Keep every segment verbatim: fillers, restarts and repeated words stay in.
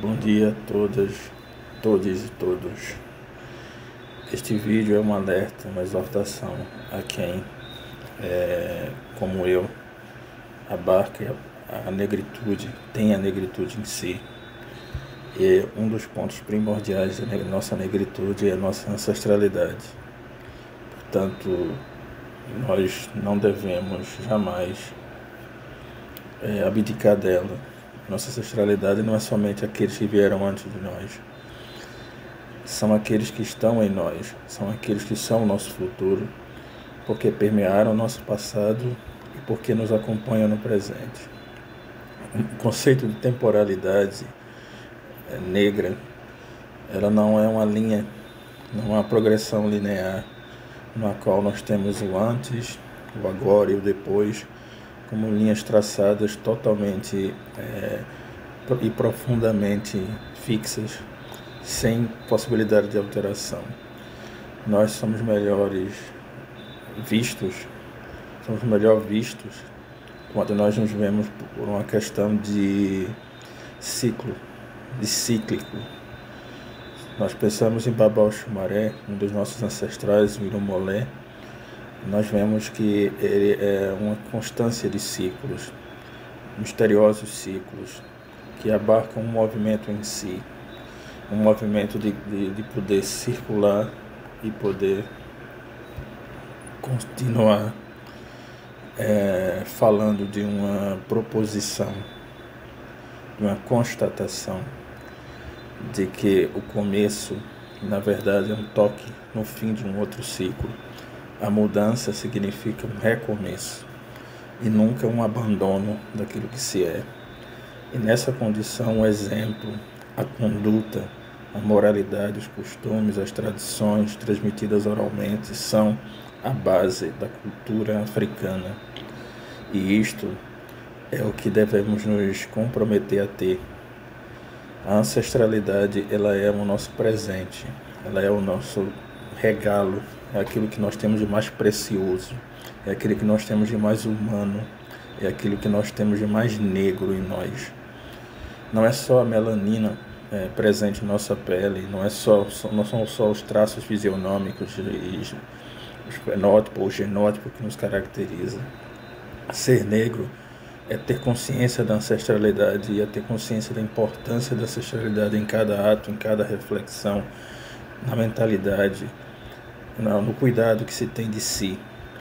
Bom dia a todas, todos e todos. Este vídeo é um alerta, uma exortação a quem, é, como eu, abarca a negritude, tem a negritude em si. E um dos pontos primordiais da nossa negritude é a nossa ancestralidade. Portanto, nós não devemos jamais é, abdicar dela. Nossa ancestralidade não é somente aqueles que vieram antes de nós. São aqueles que estão em nós, são aqueles que são o nosso futuro, porque permearam o nosso passado e porque nos acompanham no presente. O conceito de temporalidade negra, ela não é uma linha, não é uma progressão linear, na qual nós temos o antes, o agora e o depois, como linhas traçadas totalmente é, e profundamente fixas, sem possibilidade de alteração. Nós somos melhores vistos, somos melhor vistos quando nós nos vemos por uma questão de ciclo, de cíclico. Nós pensamos em Babao Xumaré, um dos nossos ancestrais, o Irumolé. Nós vemos que ele é uma constância de ciclos, misteriosos ciclos, que abarcam um movimento em si, um movimento de, de, de poder circular e poder continuar é, falando de uma proposição, de uma constatação de que o começo, na verdade, é um toque no fim de um outro ciclo. A mudança significa um recomeço e nunca um abandono daquilo que se é. E nessa condição, o exemplo, a conduta, a moralidade, os costumes, as tradições transmitidas oralmente são a base da cultura africana. E isto é o que devemos nos comprometer a ter. A ancestralidade, ela é o nosso presente, ela é o nosso regalo, é aquilo que nós temos de mais precioso, é aquilo que nós temos de mais humano, é aquilo que nós temos de mais negro em nós. Não é só a melanina é, presente em nossa pele, não, é só, não são só os traços fisionômicos, os fenótipos, o genótipo que nos caracteriza. Ser negro é ter consciência da ancestralidade e é ter consciência da importância da ancestralidade em cada ato, em cada reflexão, na mentalidade, no cuidado que se tem de si.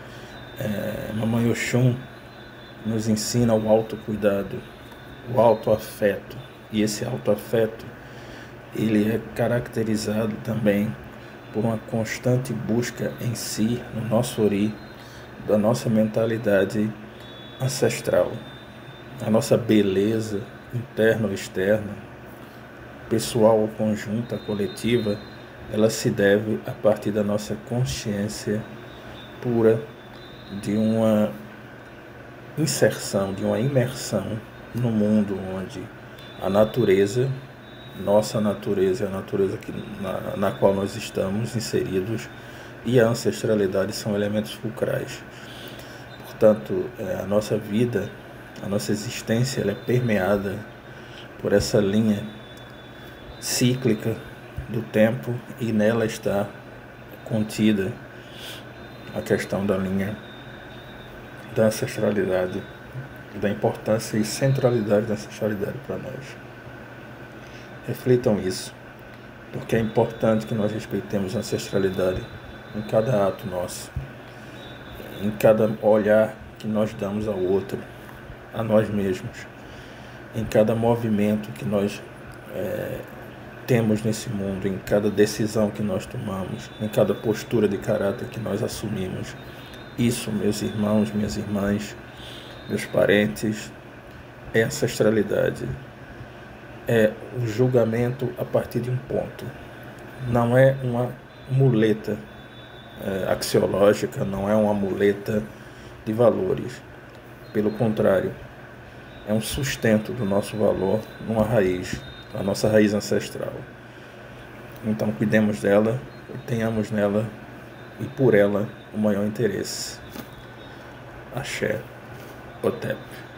É, Mamãe Oxum nos ensina o autocuidado, o autoafeto. E esse autoafeto, ele é caracterizado também por uma constante busca em si, no nosso ori, da nossa mentalidade ancestral. A nossa beleza interna ou externa, pessoal ou conjunta, coletiva, ela se deve a partir da nossa consciência pura de uma inserção, de uma imersão no mundo onde a natureza, nossa natureza, a natureza que, na, na qual nós estamos inseridos, e a ancestralidade são elementos fulcrais. Portanto, a nossa vida, a nossa existência, ela é permeada por essa linha cíclica do tempo, e nela está contida a questão da linha da ancestralidade, da importância e centralidade da ancestralidade para nós. Reflitam isso, porque é importante que nós respeitemos a ancestralidade em cada ato nosso, em cada olhar que nós damos ao outro, a nós mesmos, em cada movimento que nós é, temos nesse mundo, em cada decisão que nós tomamos, em cada postura de caráter que nós assumimos. Isso, meus irmãos, minhas irmãs, meus parentes, é ancestralidade. É o julgamento a partir de um ponto. Não é uma muleta é, axiológica, não é uma muleta de valores. Pelo contrário, é um sustento do nosso valor numa raiz, a nossa raiz ancestral. Então cuidemos dela e tenhamos nela e por ela o maior interesse. Axé, Otep.